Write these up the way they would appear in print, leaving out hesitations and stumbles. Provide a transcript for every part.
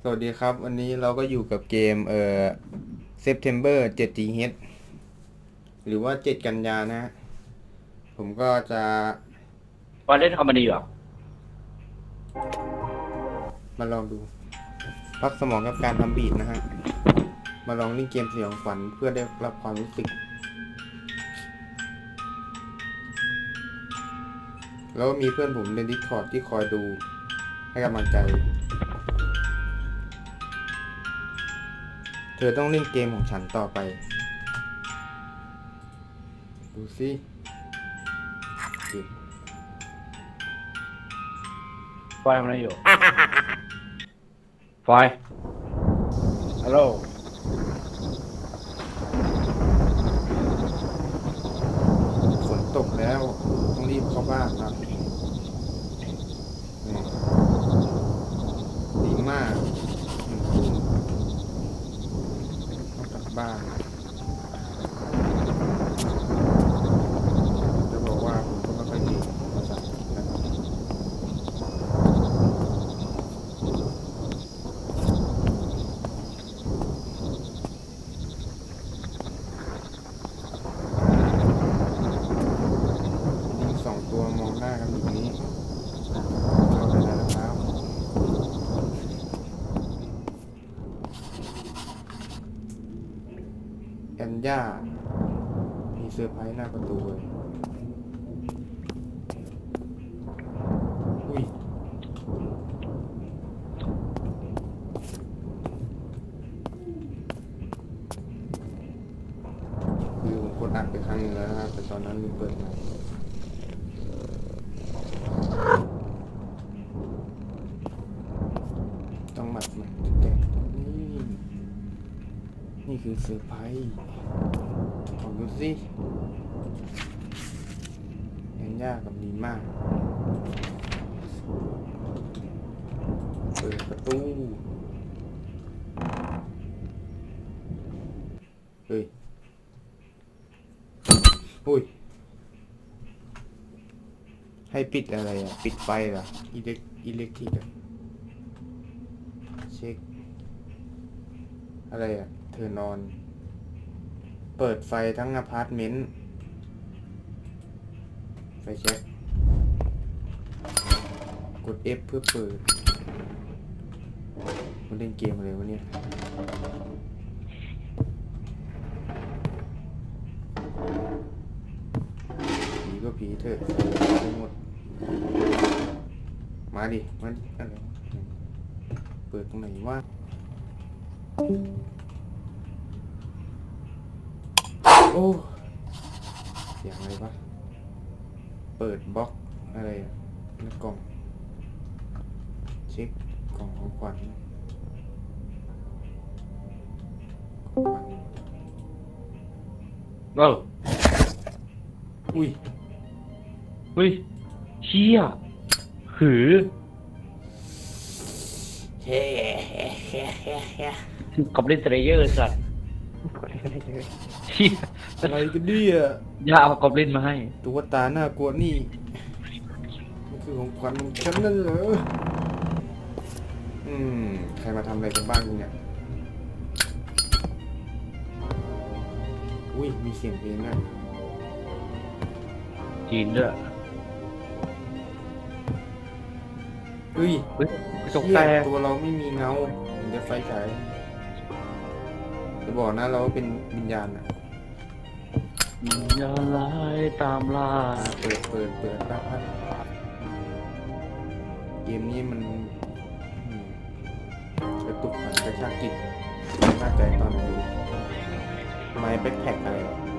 สวัสดีครับวันนี้เราก็อยู่กับเกมSeptember 7th หรือว่า7กันยานะฮะผมก็จะวันเล่นคอมเมดี้เหรอมาลองดูพักสมองกับการทำบีทนะฮะมาลองเล่นเกมสยองขวัญเพื่อได้รับความรู้สึกแล้วมีเพื่อนผมใน Discord ที่คอยดูให้กำลังใจเธอต้องเล่นเกมของฉันต่อไปดูสิฟอยทำอะไรอยู่ฟอยฮัลโหลฝนตกแล้วต้องรีบเข้าบ้านครับดีมากต้องกลับบ้านจะบอกว่าผมก็ไม่ค่อยเก่งภาษาอังกฤษนะครับลิง2 ตัวมองหน้ากันแบบนี้เข้าไปได้แล้วครับแอนย่ามีเซอร์ไพรส์หน้าประตูเลยอุ้ยคือผมกดอัดไปครั้งนึงแล้วนะครับแต่ตอนนั้นลืมเปิดไมค์ต้องหมัดมันแต่นี่คือเซอร์ไพรส์ของดูสิแอนย่ากับนีม่าเปิดประตูเฮ้ยอุ้ยให้ปิดอะไรอ่ะปิดไฟเหรออิเล็กทริกอ่ะเช็คอะไรอ่ะเธอนอนเปิดไฟทั้งอพาร์ตเมนต์ไฟเช็คกด F เพื่อเปิดมันเล่นเกมอะไรวะเนี่ยผีก็ผีเถอะไปหมดมาดิอะไรวะเปิดตรงไหนวะโอ้เสียงอะไรวะเปิดบล็อกอะไรอ่ะในกล่องเช็คกล่องของขวัญเอออุ้ยอุ้ยเชี่ยหือเฮ้กอบลินเทรเยอร์สัตว์เชี่ยอะไรกันเนี่ยย่าเอากอบลินมาให้ตัวตาหน้ากลัวนี่มันคือของขวัญของฉันนั่นเหรอใครมาทำอะไรกันบ้างเนี่ยอุ้ยมีเสียงเพลงด้วยจีนด้วยเฮ้ยตกแต่ตัวเราไม่มีเงาเห็นแต่ไฟฉายจะบอกนะเราเป็นวิญญาณอะอย่าไล่ตามล่าเปิดได้เกมนี้มันกระตุกขันกระชากจิตน่าใจตอนดูไม้แบ็คแพ็คอะไร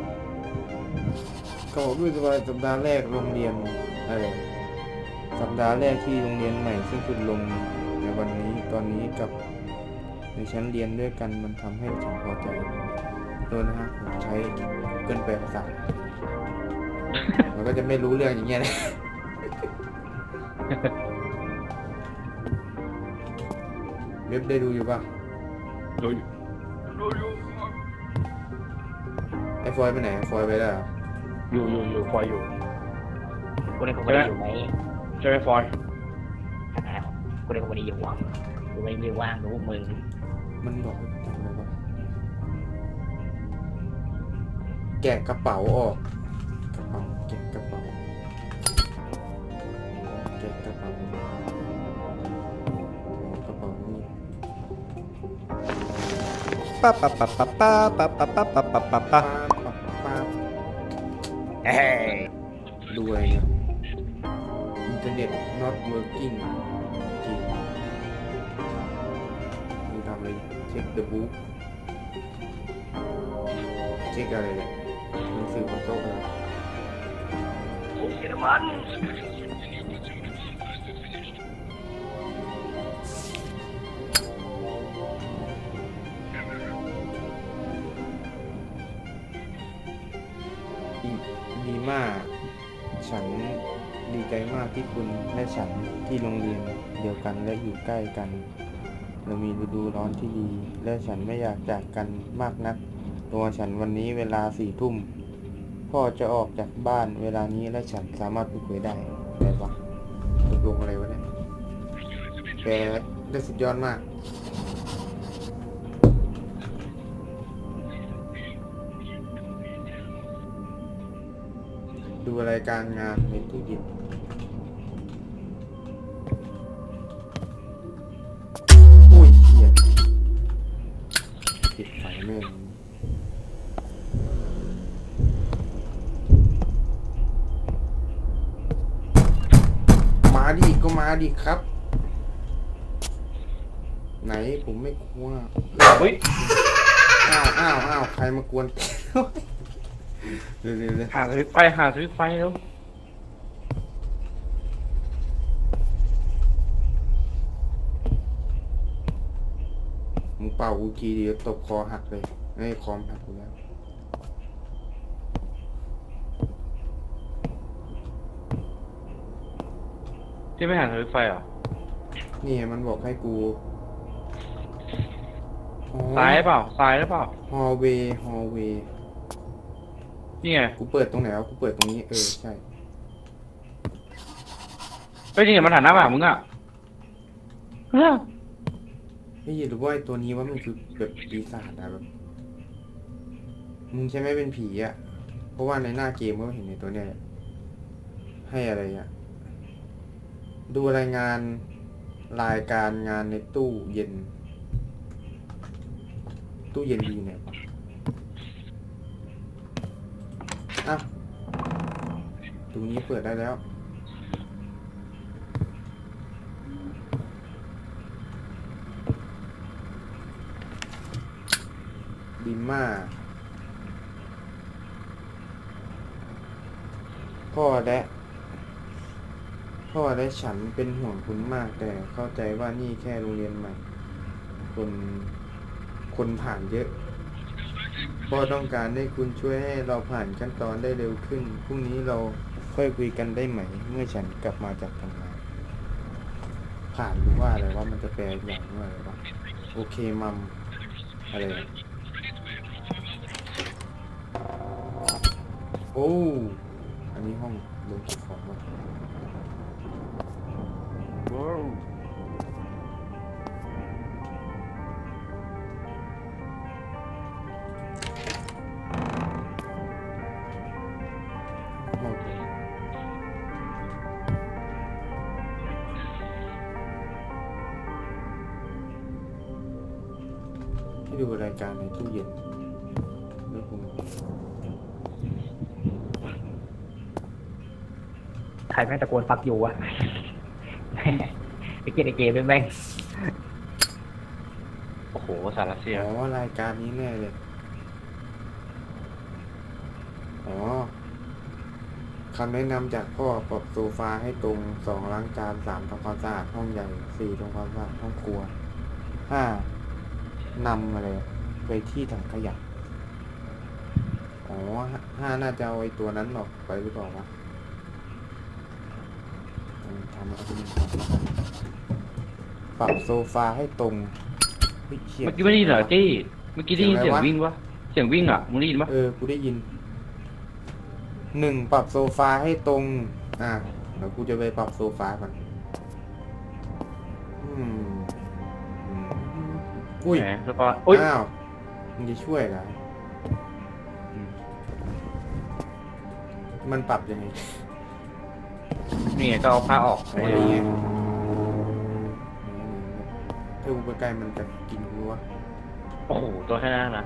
ก็บอกด้วยว่าสัปดาห์แรกโรงเรียนอะไรสัปดาห์แรกที่โรงเรียนใหม่ซึ่งสุดลงในวันนี้ตอนนี้กับในชั้นเรียนด้วยกันมันทำให้ฉันพอใจโดยนะฮะผมใช้ Google แปลภาษามันก็จะไม่รู้เรื่องอย่างเงี้ยเลยเว็บได้ดูอยู่ป่ะดูอยู่ไอ้ฟอยไปไหนฟอยไปแล้วอยู่ฟอยอยู่กูในคอมพานีอยู่ไหมใช่ไหมฟอยกูในคอมพานีอยู่หวังกูไม่ได้ว่างรู้มือมันบอกให้ทำอะไรวะแกะกระเป๋าออกกระเป๋าแกะกระเป๋าแกะกระเป๋ากระเป๋านี่ปั๊บปั๊บปั๊บปั๊บปั๊บปั๊บปั๊บปั๊บปั๊บปั๊บปั๊บป้าเฮ้ยรวยเนี่ยอินเทอร์เน็ต not working จริงดูทำอะไรเช็ค the book เช็คอะไรเนี่ยหนังสือบนโต๊ะอะไรเยอรมันดีมากฉันดีใจมากที่คุณและฉันที่โรงเรียนเดียวกันและอยู่ใกล้กันเรามีฤดูร้อนที่ดีและฉันไม่อยากจากกันมากนักตัวฉันวันนี้เวลา4 ทุ่มพ่อจะออกจากบ้านเวลานี้และฉันสามารถพูดคุยได้แต่ว่าตกลงอะไรวะเนี่ยแปลได้สุดยอดมากดูรายการงานในตู้เย็นอุ้ยเหี้ยปิดไฟแม่งมาดิก็มาดิครับไหนผมไม่กลัวเฮ้ยอ้าวใครมากวนเร็วๆหาสวิตช์ไฟหาสวิตช์ไฟแล้วมึงเป่ากูทีเดียวตบคอหักเลยไอ้คอมหักกูแล้วที่ไม่หาสวิตช์ไฟเหรอนี่มันบอกให้กูซ้ายเปล่าซ้ายหรือเปล่าฮอลเวย์นี่ไงกูเปิดตรงไหนวะกูเปิดตรงนี้ใช่เฮ้ยนี่ไงมันหันหน้ามาหามึงอ่ะไม่ยินหรือว่าไอ้ตัวนี้ว่ามันคือแบบปีศาจอะแบบมึงใช่ไหมเป็นผีอะเพราะว่าในหน้าเกมก็เห็นในตัวเนี้ยให้อะไรอะดูรายการงานในตู้เย็นดีเนี่ยวะอ่ะตรงนี้เปิดได้แล้วดีมากพ่อและฉันเป็นห่วงคุณมากแต่เข้าใจว่านี่แค่โรงเรียนใหม่คนผ่านเยอะพ่อต้องการให้คุณช่วยให้เราผ่านขั้นตอนได้เร็วขึ้นพรุ่งนี้เราค่อยคุยกันได้ไหมเมื่อฉันกลับมาจากทำงานผ่านหรือว่าอะไรว่ามันจะแปลอย่างว่าอะไรวะโอเคมัมอะไรอะโอ้อันนี้ห้องลงเก็บของมาห้องที่ดูรายการในตู้เย็นแล้วผมใครแม่งตะโกนฟักอยู่วะไอ้เกดไอ้เกมเป็นแม่งโอ้โหสารเสียอ๋อรายการนี้แน่เลยอ๋อคำแนะนำจากพ่อปรับโซฟาให้ตรง2ล้างจาน3ทำความสะอาดห้องใหญ่4ทำความสะอาดห้องครัว5นำอะไรไปที่ถังขยะอ๋อ5น่าจะเอาไอ้ตัวนั้นออกไปหรือเปล่าวะทำเอาไปปรับโซฟาให้ตรงเฮ้ยเชี่ยเมื่อกี้ไม่ได้ยินเหรอจี้เมื่อกี้ได้ยินเสียงวิ่งปะเสียงวิ่งอ่ะมึงได้ยินปะกูได้ยิน1ปรับโซฟาให้ตรงเดี๋ยวกูจะไปปรับโซฟาก่อนอุ้ยแหมสปอนอุ้ยอ้าวมึงจะช่วยเหรออืมมันปรับยังไงนี่ไงก็เอาผ้าออกอะไรอย่างเงี้ยถ้ากูไปใกล้มันจะกินกูวะโอ้โหตัวแค่นั้นนะ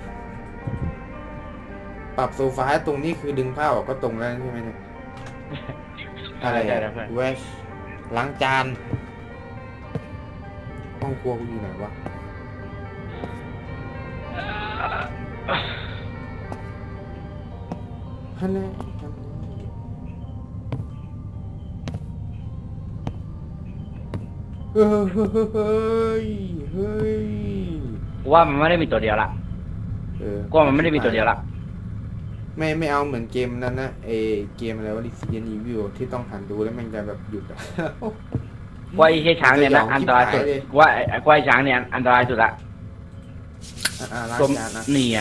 ปรับโซฟาตรงนี้คือดึงผ้าออกก็ตรงแล้วใช่ไหมเนี่ย อะไรได้อะแล้วเพื่อนเวชล้างจานห้องครัวกูอยู่ไหนวะฮันแน่ฮันแน่เฮ้ยเฮ้ยกูว่ามันไม่ได้มีตัวเดียวละเออกูว่ามันไม่ได้มีตัวเดียวละไม่เอาเหมือนเกมนั้นนะเกมอะไรว่า Resident Evil ที่ต้องหันดูแล้วมันจะแบบหยุดอะว่าไอ้เหี้ยช้างเนี่ยนะอันตรายสุดว่าไอ้ช้างเนี่ยอันตรายสุดละล้างตัวจานนะนี่ไง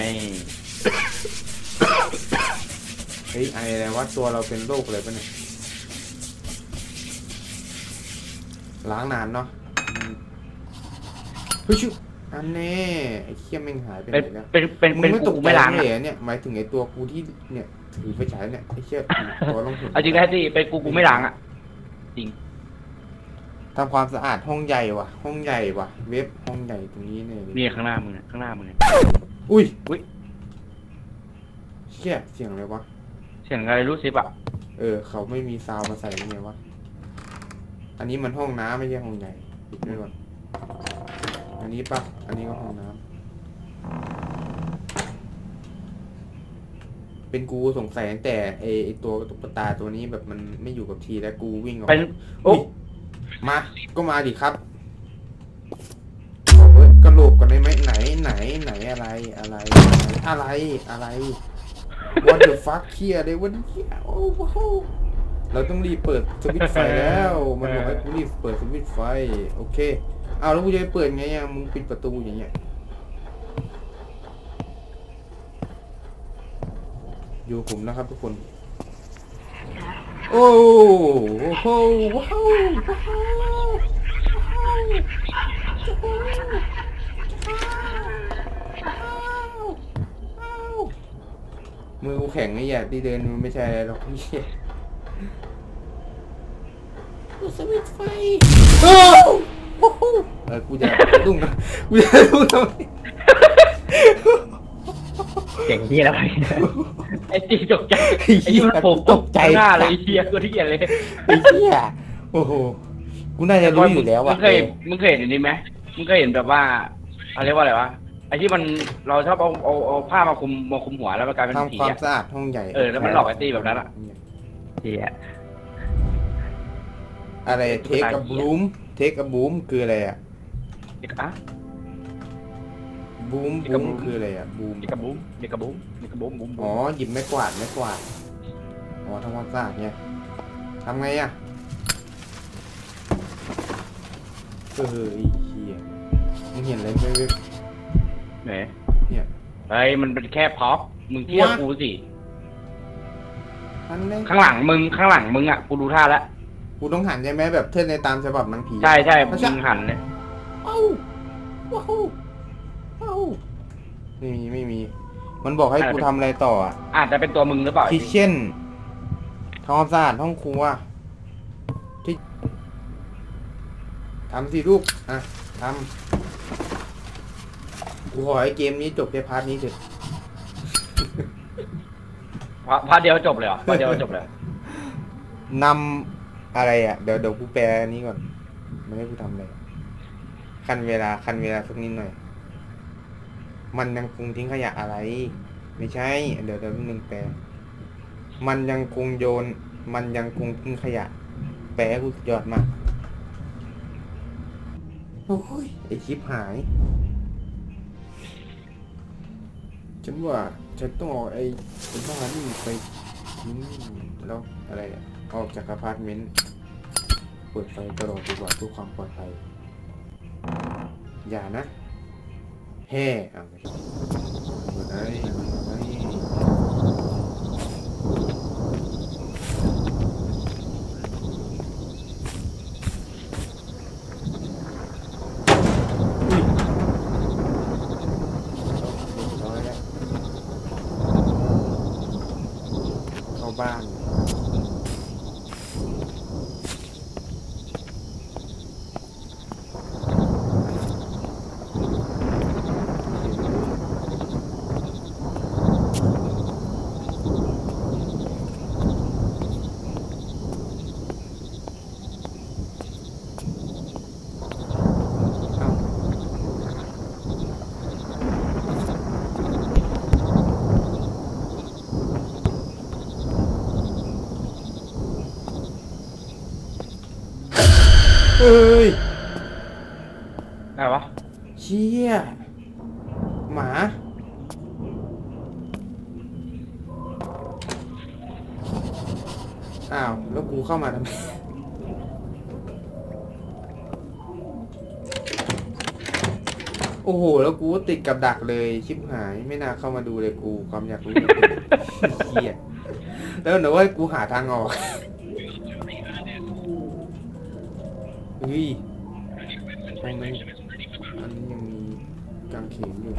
เฮ้ยอะไรวะตัวเราเป็นโรคอะไรปะเนี่ยล้างนานเนาะเฮ้ยชุอันแน่ไอ้เขี้ยมแม่งหายไปไหเป็นนแล้วเป็นมึงไม่ตกกูไม่ไม่ล้าล้าง งเลอะยเนี่ยหมายถึงไอ้ตัวกูที่เนี่ยถือไฟฉายเนี่ยไอ้เชี่ยตัวลงถุงเอาจริงนะที่เป็นกูไม่ล้างอ่ะจริงทำความสะอาดห้องใหญ่ว่ะ ห้องใหญ่ว่ะ เว็บห้องใหญ่ตรงนี้เนี่ยนี่ข้างหน้ามึงเนี่ยข้างหน้ามึงเนี่ยอุ้ยอุ๊ยเชี่ยเสียงอะไรวะเสียงอะไรรู้สิปะเขาไม่มีซาวด์มาใส่ยังไงวะอันนี้มันห้องน้ำไม่ใช่ห้องใหญ่ปิดไว้ก่อนอันนี้ปะอันนี้ก็ห้องน้ำเป็นกูสงสัยตั้งแต่ไอตัวตุ๊กตาตัวนี้แบบมันไม่อยู่กับทีแล้วกูวิ่งออกเป็นโอ้อุ๊ยมาก็มาดิครับบอกเว้ยกระโหลกก่อนได้ไหมไหนอะไร What the fuck เคียอะไรวะเนี่ยโอ้โหเราต้องรีบเปิดสวิตช์ไฟแล้วมันบอกให้กูรีบเปิดสวิตช์ไฟโอเคเอาแล้วกูจะไปเปิดไงอ่ะมึงปิดประตูอย่างเงี้ยอยู่ผมนะครับทุกคนโอ้โหว้าวมือกูแข็งไอ้อย่าที่เดินมันไม่ใช่อะไรหรอกพี่กูสวิตช์ไฟโอ้โหกูจะดุ้งนะกูจะดุ้งทำไมเจ๋งที่แล้วไปไอ้จีตกใจไอ้ยี่มันโผล่ตกใจหน้าเลยไอ้เหี้ยกูที่เกียจเลยไอ้เหี้ยโอ้โหกูน่าจะรู้อยู่แล้วมึอ่ะงเคยเห็นอันนี้ไหมมึงเคยเห็นแบบว่าอะไรว่าอะไรวะไอ้ที่มันเราชอบเอาผ้ามาคุมหัวแล้วมันกลายเป็นผีทำความอะสะอาดห้องใหญ่แล้วมันหลอกไอ้ตี้แบบนั้นอะเหี้ยอะไรเทคกับบูมคืออะไรอ่ะเด็กอะบูมคืออะไรอ่ะบูมเด็กกระบุ้มบุ้มอ๋อหยิบไม้กวาดอ๋อทำความสะอาดเนี่ยทำไงอ่ะไอ้เหี้ยมึงเห็นอะไรไหมเว้ยไหนเนี่ยไอ้มันเป็นแค่พ็อปมึงเที่ยวกูสิอันนี้ข้างหลังมึงอ่ะกูดูท่าแล้วกูต้องหันใช่ไหมแบบเท่ในตามฉบับหนังผีใช่มึงหันเลยเอ้าว้าวไม่มีมันบอกให้กูทำอะไรต่ออ่ะอาจจะเป็นตัวมึงหรือเปล่าคิเช่นทำความสะอาดห้องครัวที่ทำสิลูกอ่ะทำกูขอให้เกมนี้จบแค่พาร์ทนี้เถอะพาเดียวจบเลยเหรอพาเดียวจบเลยนำอะไรอ่ะเดี๋ยวกูแปลอันนี้ก่อนไม่ให้กูทำอะไรคันเวลาสักนิดหน่อยมันยังคงทิ้งขยะอะไร ไม่ใช่เดี๋ยวนึงแปลมันยังคงทิ้งขยะ แปลให้กูสุดยอดมากโอ้ยไอคลิปหายฉันว่าฉันต้องเอาไอ้บ้านี่ไปทิ้งแล้วอะไรเนี่ยออกจากอพาร์ตเมนต์เปิดไฟตลอดดีกว่าเพื่อความปลอดภัยอย่านะแฮ่ไม่ใช่เปิดบ้าน เอ้าเอ้ยได้ปะเชี่ยหมา อ้าว แล้วกูเข้ามาทำไม โอ้โห แล้วกูก็ติดกับดักเลยชิบหายไม่น่าเข้ามาดูเลยกูความอยากรู้เลยเฮียแล้วเดี๋ยวว่ากูหาทางออกเฮ้ยตรงนี้อันนี้ยังมีกางเขนอยู่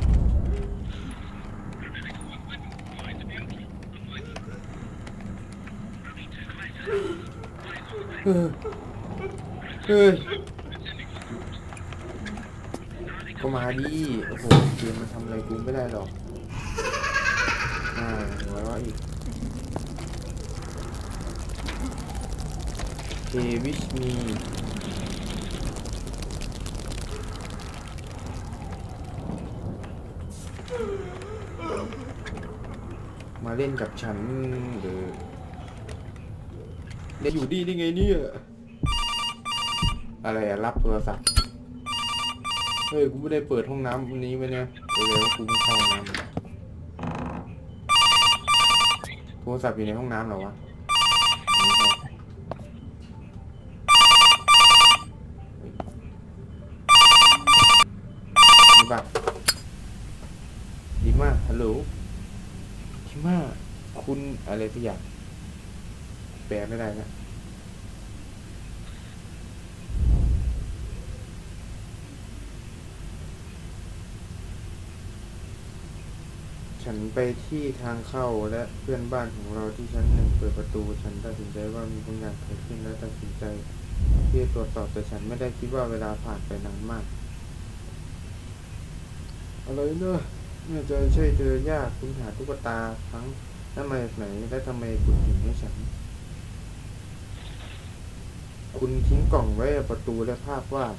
เฮ้ยก็มาดิโอ้โหเกมมันทำอะไรกูไม่ได้หรอกไว้ว่าอีกเควิชมีมาเล่นกับฉันหรือเล่นอยู่ดีได้ไงเนี่ยอะไรอะรับโทรศัพท์เฮ้ยกูไม่ได้เปิดห้องน้ำวันนี้ไว้เนี่ยเลยว่ากูไม่เข้าห้องน้ำโทรศัพท์อยู่ในห้องน้ำเหรอวะดีป่ะดีมากฮัลโหลดีมากคุณอะไรสักอย่างแปลไม่ได้นะฉันไปที่ทางเข้าและเพื่อนบ้านของเราที่ชั้นหนึ่งเปิดประตูฉันตัดสินใจว่ามีบางอย่างเกิดขึ้นและตัดสินใจที่จะตรวจสอบแต่ฉันไม่ได้คิดว่าเวลาผ่านไปนานมากอะไรเนอะน่าจะใช่เธอยากคุณหาตุ๊กตาทั้งนั่นมาจากไหนและทำไมคุณถึงให้ฉันคุณทิ้งกล่องไว้กับประตูและภาพวาด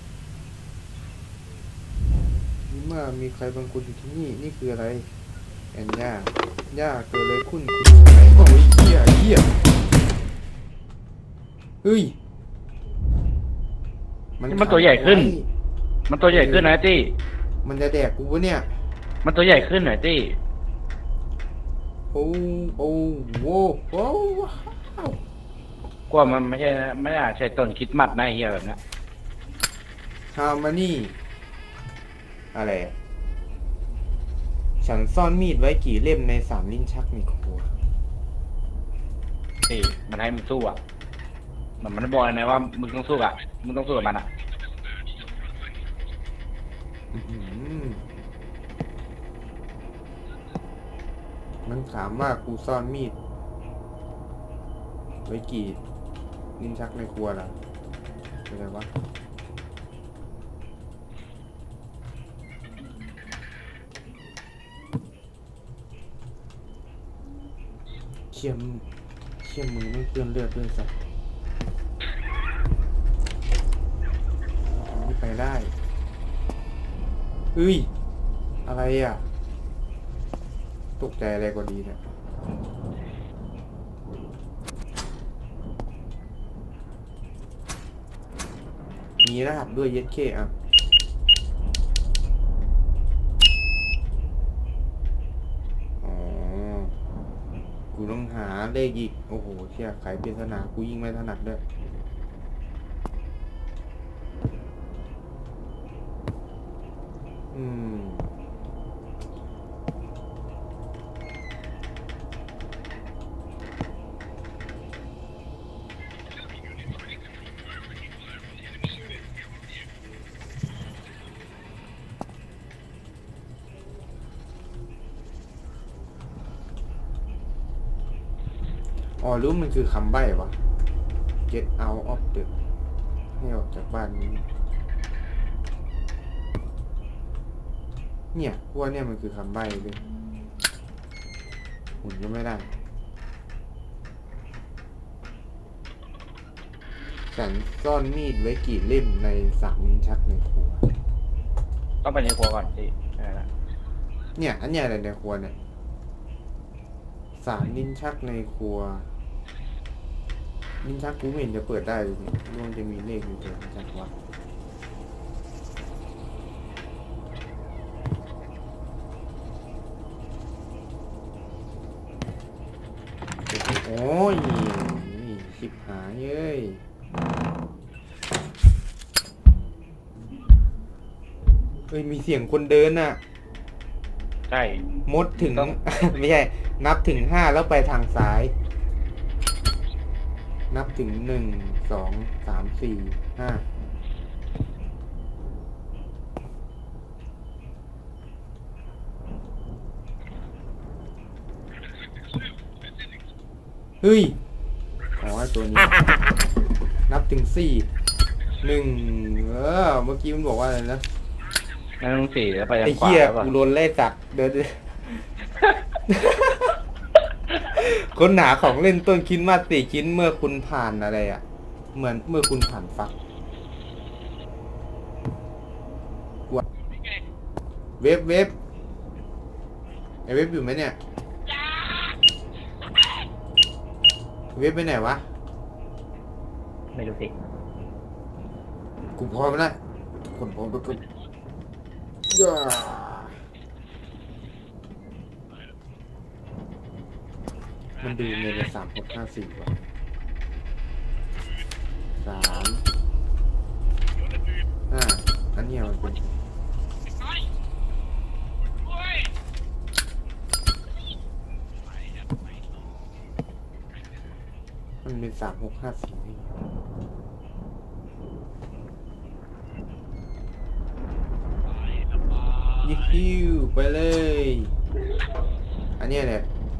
นี่เมื่อมีใครบางคนอยู่ที่นี่นี่คืออะไรแอนย่าเกิดอะไรขึ้นคุณไหนโอ้ยเหี้ยเฮ้ยมันตัวใหญ่ขึ้น มันตัวใหญ่ขึ้นนะตี้มันจะแดกกูวะเนี่ยมันตัวใหญ่ขึ้นหน่อยตี้โอ้โอ้โว้โว้กว่ามันไม่น่าใช่ต้นคริดมัดนะเฮียแบบนี้ฮามานี่อะไรฉันซ่อนมีดไว้กี่เล่มใน3 ลิ้นชักในครัวตี้มันให้มึงสู้อ่ะมันบอกเลยนะว่ามึงต้องสู้อ่ะมึงต้องสู้กับมันอ่ะอื้อหือมันถามว่ากูซ่อนมีดไว้กี่ลิ้นชักในครัวล่ะอะไรวะเชี่ยมือไม่เปื้อนเลือดด้วยสักนี่ไปได้เฮ้ยอะไรอ่ะตกใจอะไรกว่าดีเนี่ยมีรหัสด้วยเย็ดเคอ่ะอ๋อกูต้องหาเลขอีกโอ้โหเชี่ยไขปริศนากูยิ่งไม่ถนัดด้วยออ๋อรู้มันคือคำใบ้วะ get out of the ให้ออกจากบ้านนี้เนี่ยพวกเนี่ยมันคือคำใบ้เลยหุ่นก็ไม่ได้ฉันซ่อนมีดไว้กี่เล่มในสามลิ้นชักในครัวต้องไปในครัวก่อนสิเนี่ยอันเนี้ยอะไรในครัวเนี่ยสามลิ้นชักในครัวลิ้นชักกูไม่เห็นจะเปิดได้เลยเนี่ยมันจะมีเลขอยู่ตรงลิ้นชักวะโอ้ยชิบหายเอ้ยเฮ้ยมีเสียงคนเดินน่ะใช่มดถึง ไม่ใช่นับถึง5แล้วไปทางซ้ายนับถึง1 2 3 4 5เฮ้ยอ๋อตัวนี้ นับถึง4 1เมื่อกี้มันบอกว่าอะไรนะนั่นต้อง4แล้วไปทางไอ้ขวาเหี้ยป่ะกูโดนไล่จับเดิน ค้นหาของเล่นต้นคริสต์มาส4 ชิ้นเมื่อคุณผ่านอะไรอ่ะเหมือนเมื่อคุณผ่านฟักเว็บไอเว็บอยู่ไหมเนี่ยเว็บไปไหนวะไม่รู้สิกูพร้อมแล้วคนพร้อมทุกคนย่ามันดูเงินละ3654 ว่ะอันเนี้ยมันเป็น3654นี่ยิวไปเลยอันเนี้ยแหละ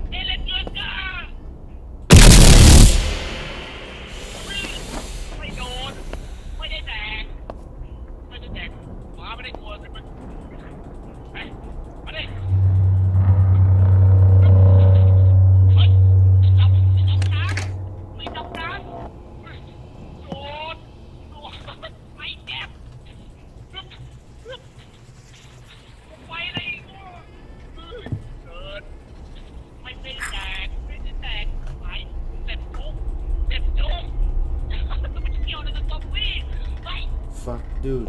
Dude.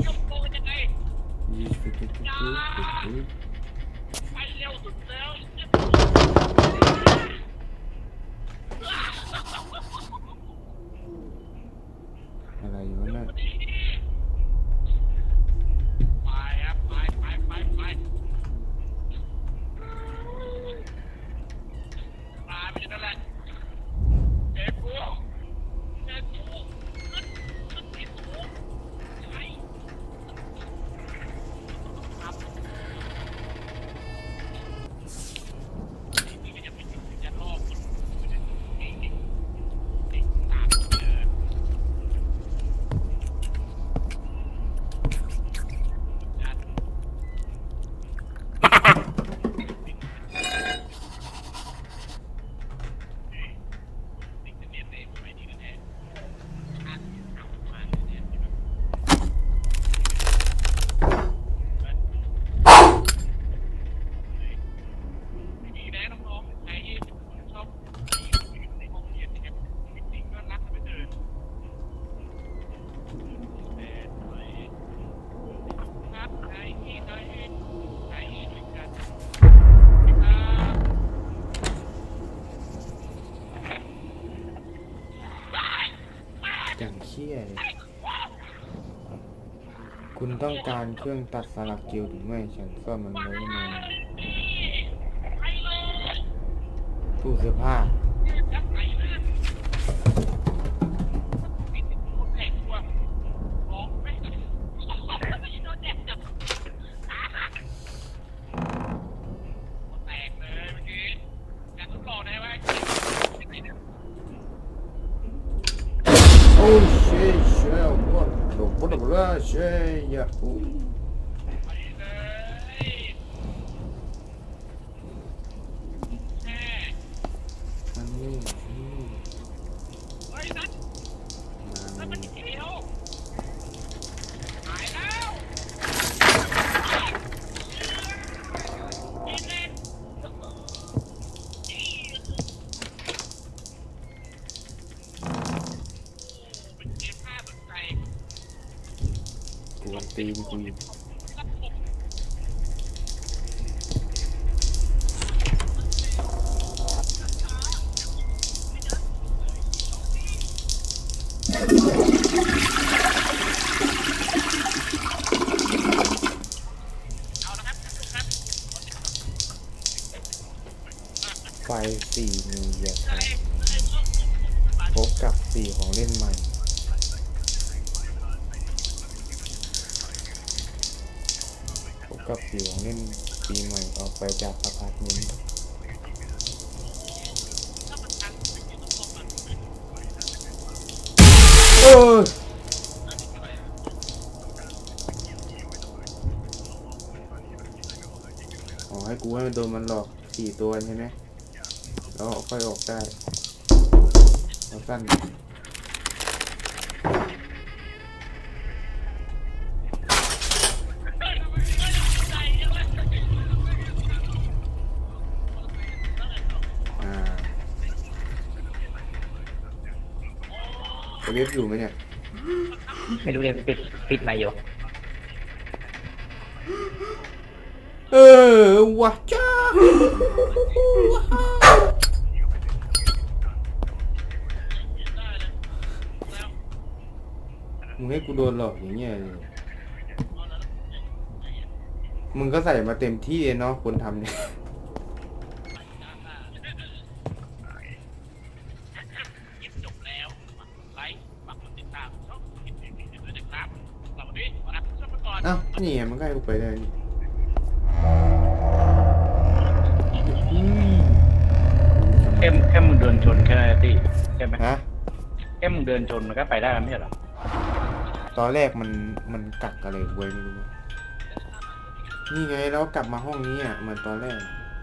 อะไรอยู่นั่นอย่างเชี่ยเลยคุณต้องการเครื่องตัดสลักเกลียวหรือไม่ฉันซ่อนมันไว้ในตู้เสื้อผ้าเช่ยอย่าอู้อันนี้กวนตีนกูอยู่ไฟ4มีเยอะพบกับ4ของเล่นใหม่พบกับ4ของเล่นปีใหม่ออกไปจากอพาร์ตเมนต์โอ้ยอ๋อให้กูให้มันโดนมันหลอก4ตัวใช่ไหมแล้วค่อยออกได้แล้วสั้นจะเว็บอยู่ไหมเนี่ยไม่รู้เลยปิดไหนอยู่วะจ้ามึงให้กูโดนหลอกอย่างเงี้ยเลยมึงก็ใส่มาเต็มที่เลยเนาะคนทำเนี่ยอ้าวนี่ไงมันก็ให้กูไปได้นี่แค่มึงเดินชนแค่นั้นสิใช่ไหมฮะแค่มึงเดินชนมันก็ไปได้แล้วไม่ใช่เหรอตอนแรกมันกักอะไรเว้ยไม่รู้นี่ไงแล้วกลับมาห้องนี้อ่ะเหมือนตอนแรก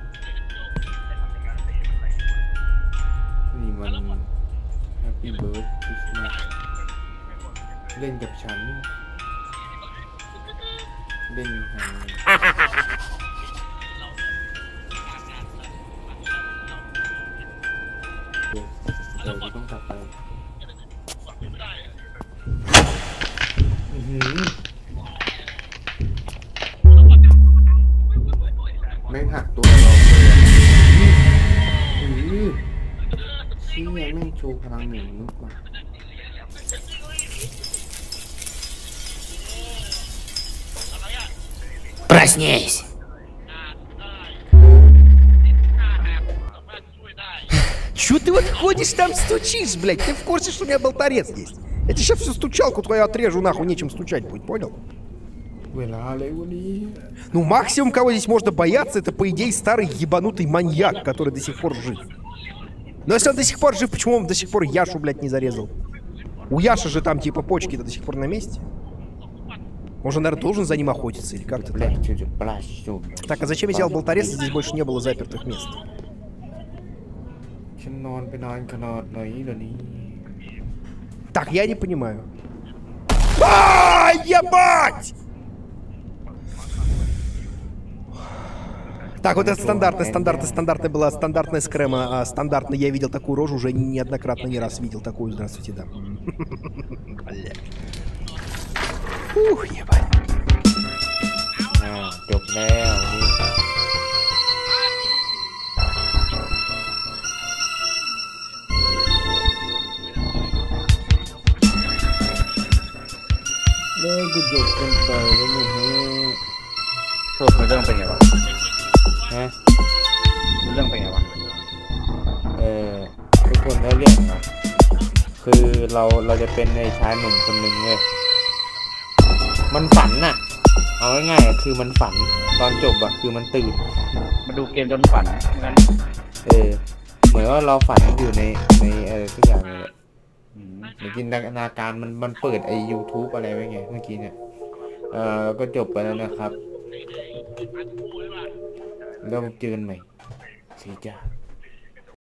นี่มัน Happy Birthday Christmas เล่นกับฉันเล่นหาเดี๋ยวต้องกลับไปแม่งหักตัวเราเลยชี้แม่งโชว์พลังหนึ่งนุกมา Проснись! Чё ты вот ходишь там стучишь, блядь? Ты в курсе, что у меня болторез есть? Я тебе сейчас всю стучалку твою отрежу, нахуй, нечем стучать будет, понял? เวลาอะไรวันนี้ Ну, максимум, кого здесь можно бояться, это, по идее, старый ебанутый маньяк, который до сих пор жив. Но если он до сих пор жив, почему он до сих пор Яшу, блядь, не зарезал? У Яши же там, типа, почки-то до сих пор на месте. Он же, наверное, должен за ним охотиться, или как-то так. Так, а зачем я взял болторез, если здесь больше не было запертых мест? ฉันนอนไปนานขนาดไหนล่ะนี่ Так, я не понимаю. Ебать! Так, вот это стандартная была стандартная скрема, а стандартно я видел такую рожу уже неоднократно, не раз видел такую. Здравствуйте, да. Бля. Ух, ебать. จบแล้วแล้วก็จบกันไปแล้วนี่ฮะสรุปเรื่องเป็นไงวะฮะเรื่องเป็นไงวะทุกคนได้เรื่องนะคือเราจะเป็นในชายหนุ่มคนหนึ่งเว้ยมันฝันน่ะเอาง่ายๆคือมันฝันตอนจบอะคือมันตื่นมาดูเกมจนฝันงั้นเหมือนว่าเราฝันอยู่ในอะไรทุกอย่างเลยในจินตนาการมันเปิดไอ้ YouTube อะไรไว้ไงเมื่อกี้เนี่ยแล้วก็จบไปแล้วนะครับแล้วเจอกันใหม่สวัสดีจ้า